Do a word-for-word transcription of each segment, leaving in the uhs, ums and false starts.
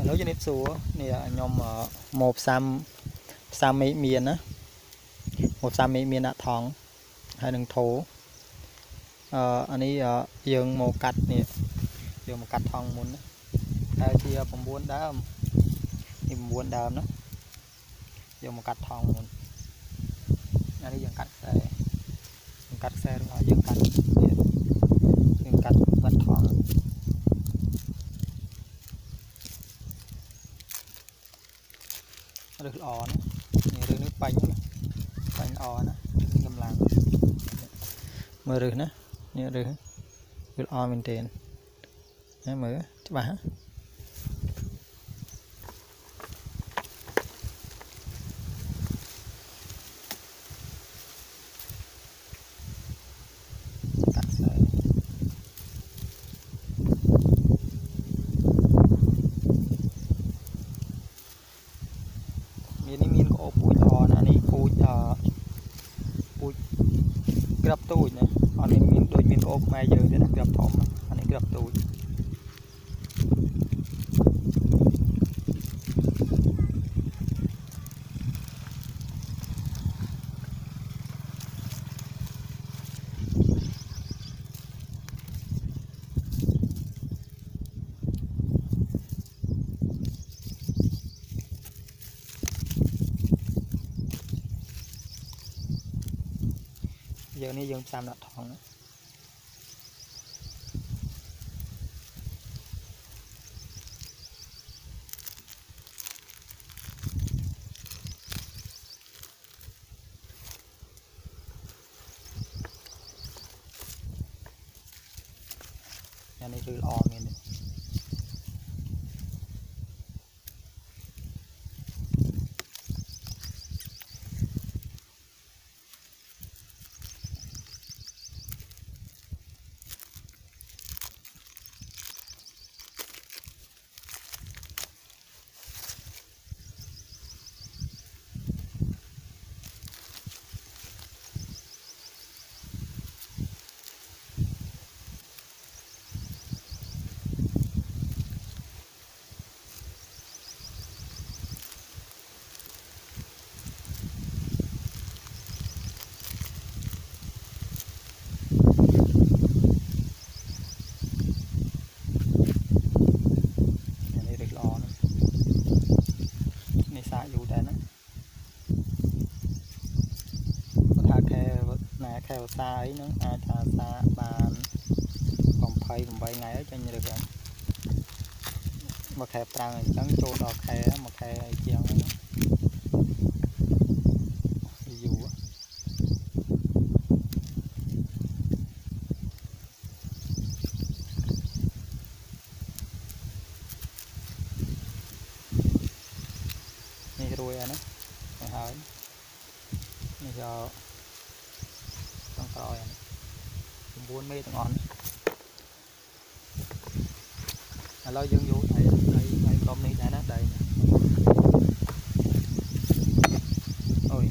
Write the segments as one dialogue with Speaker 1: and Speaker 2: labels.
Speaker 1: Hello cho nếp số nè nhóm một sam sam mấy miền á một sam mấy miền đã thòng hai đường thố anh ấy dương một cắt nè dương một cắt thòng muốn hai thìผมmuốn đá thì muốn đá nó dương một cắt thòng muốn anh ấy dương cắt xe dương cắt xe đúng rồi dương cắt dương cắt cắt thòng được lò nữa này được nước bánh bánh ò nữa ngâm làm mưa được nữa nhớ được được ò mình tiền nhớ mưa chứ bà gặp tôi nè, anh em miền đôi miền ốp mai giờ để gặp thòng, anh em gặp tôi. Giờ này dùng sam đặt thòng nữa. Giờ này cứ o nghe nè. Theo xa ấy nữa, ai thà xa bàn còn phơi còn bay ngày ở trên như được rồi mà khe trăng trắng trôi đỏ khe mà khe chiang ấy dù này rồi à nó này hỏi này giờ rồi buôn mê ngon lo dân vô đây đây đây con này đã đây ôi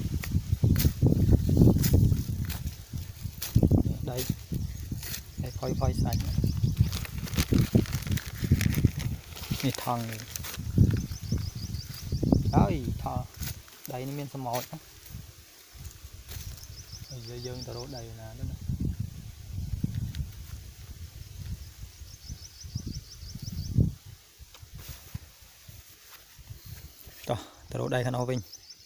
Speaker 1: đây đây phơi phơi sạch này thằng đấy thò đây nó miên sâm mồi giờ dân tao đổ đầy nè đó nè rồi tao đổ đầy khăn ô vinh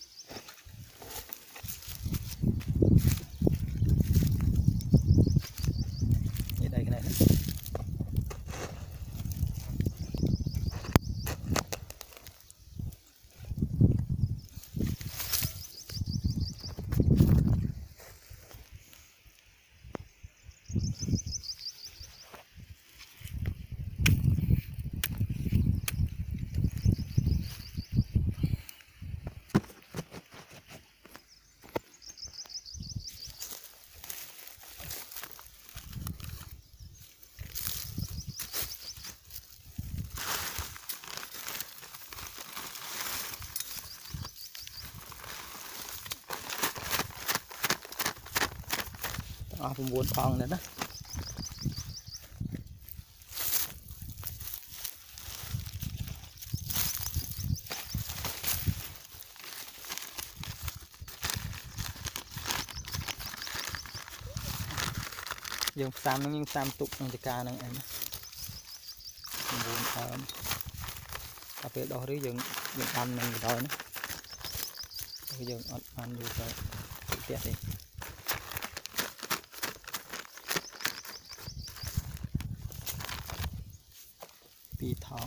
Speaker 1: như đây cái này đó. à, cũng buồn thòng nữa đó. dương sam nó nhưng sam tục trong ca năng em buồn ờm đặc biệt đó dương dương ăn mình đó nữa dương ăn ăn được rồi tiệt đi pi thong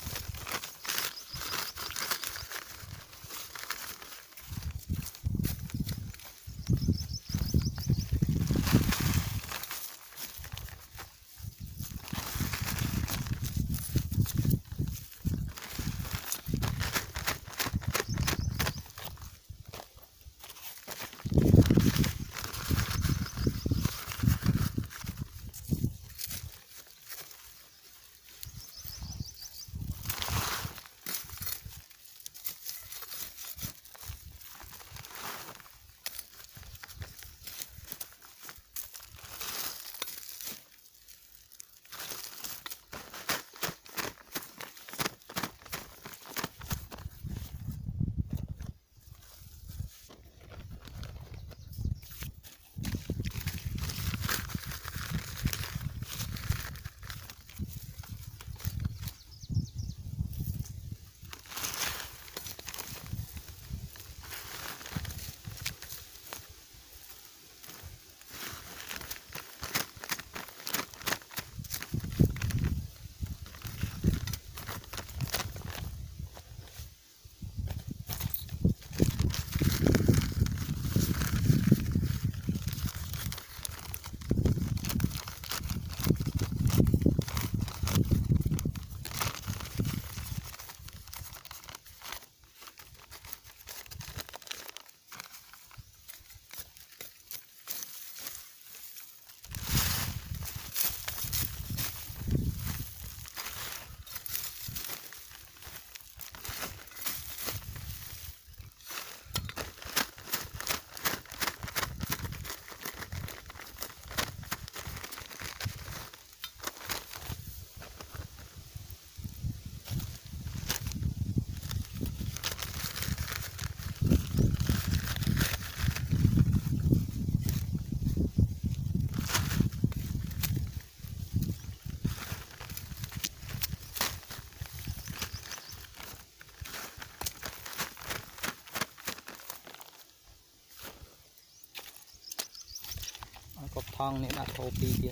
Speaker 1: cột thong này đã thô pi tiền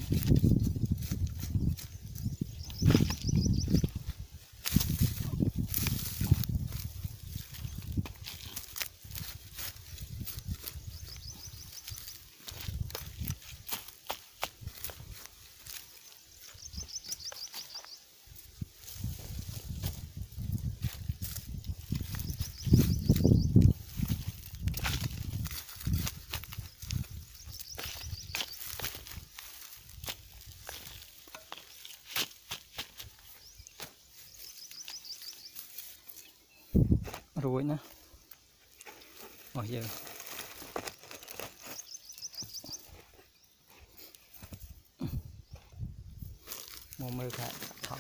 Speaker 1: rồi nè bây giờ một mưa cả thong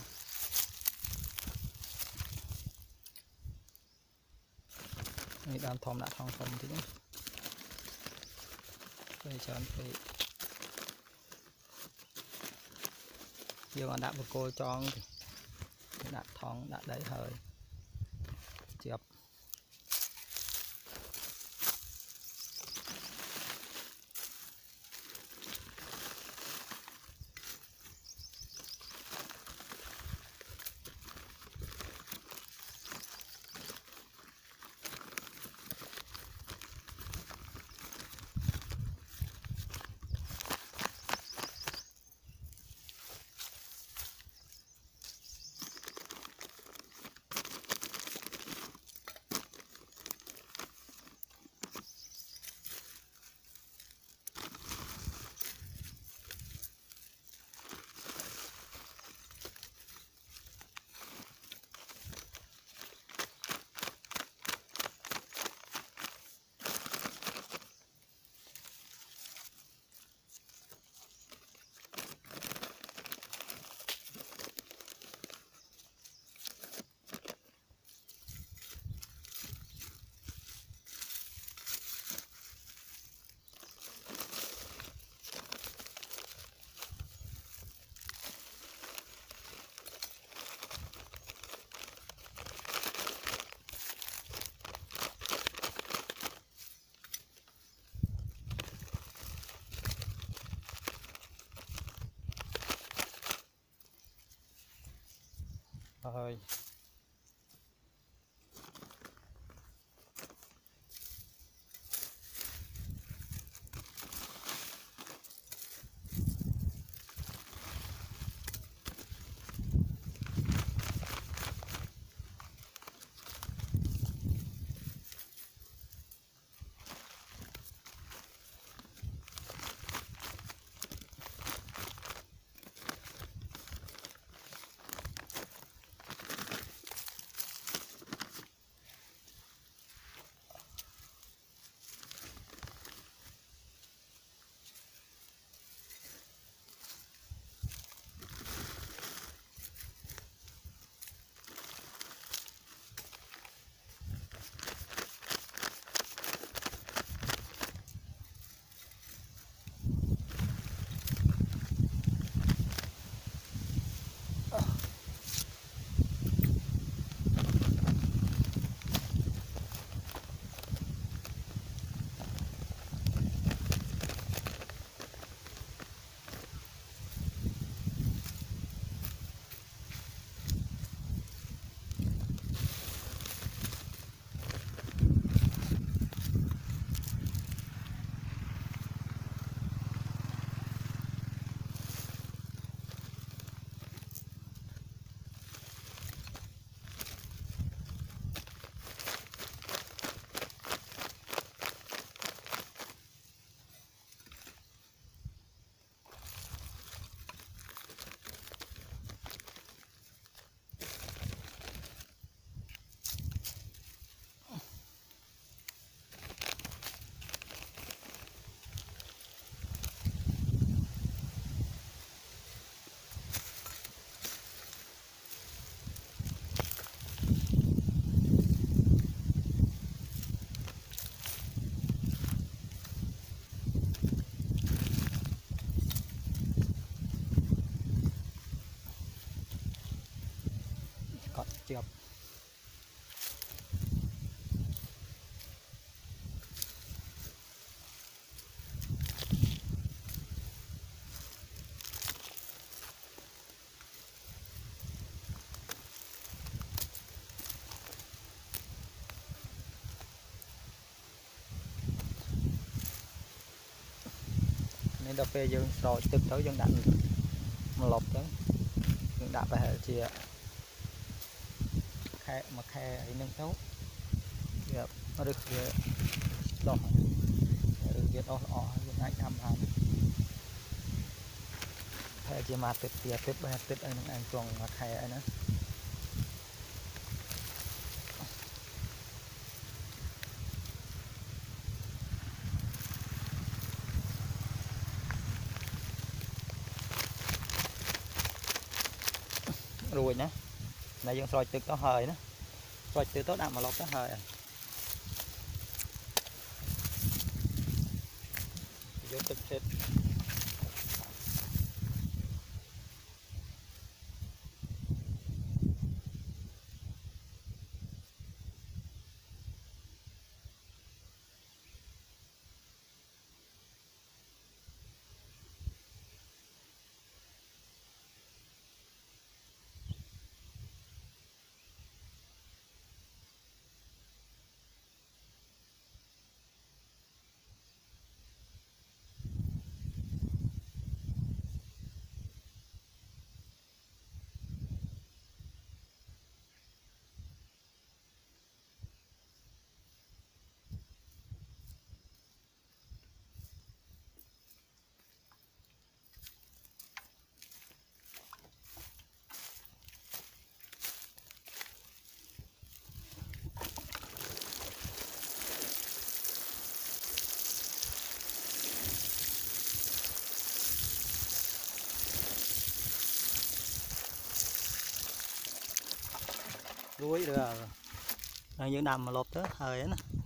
Speaker 1: này đàn thom đã thong thom thì bây giờ phải giờ bạn đã một cô tròn đã thong đã đấy hơi chụp rồi cọt chụp nên đập về dương rồi tức tới dương đạn một lọc tới dương đạn về hệ chia khe mà khe ấy nâng xấu nó được đỏ được việc đỏ đỏ dương anh tham tham hệ chia mà tuyệt tiệt tuyệt bài tuyệt anh anh chuồng mà khe ấy nữa rồi nhá này dương soi từ có hơi nữa soi từ tốt đạm mà lọc có hơi à vô thực hết đuối được rồi những đầm mà lột tới hơi á.